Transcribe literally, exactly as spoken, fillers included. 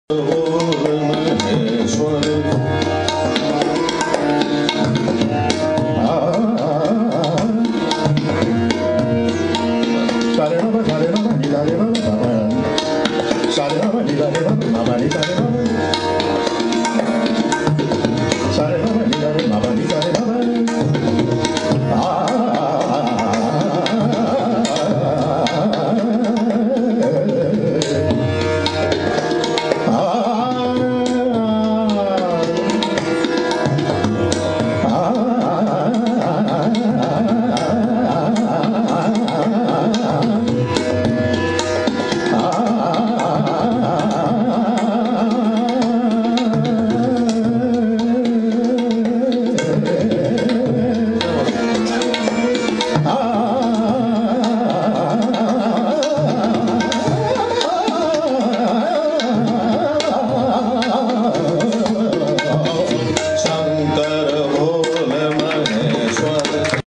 Sa re ma ba sa re ma ba ni da re ma ba ba. Sa re ma ba ni da re ma ba ma ni da re ma.